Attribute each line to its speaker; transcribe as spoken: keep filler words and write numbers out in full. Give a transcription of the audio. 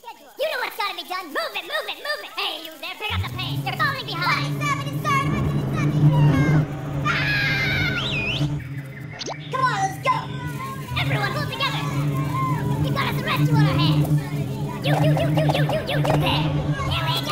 Speaker 1: You know what's gotta be done. Move it, move it, move it. Hey, you there, pick up the pace. You're falling behind. What's happening, sir? Come on, let's go. Everyone, pull together. We got us a rescue on our hands. You, you, you, you, you, you, you, you there. Here we go.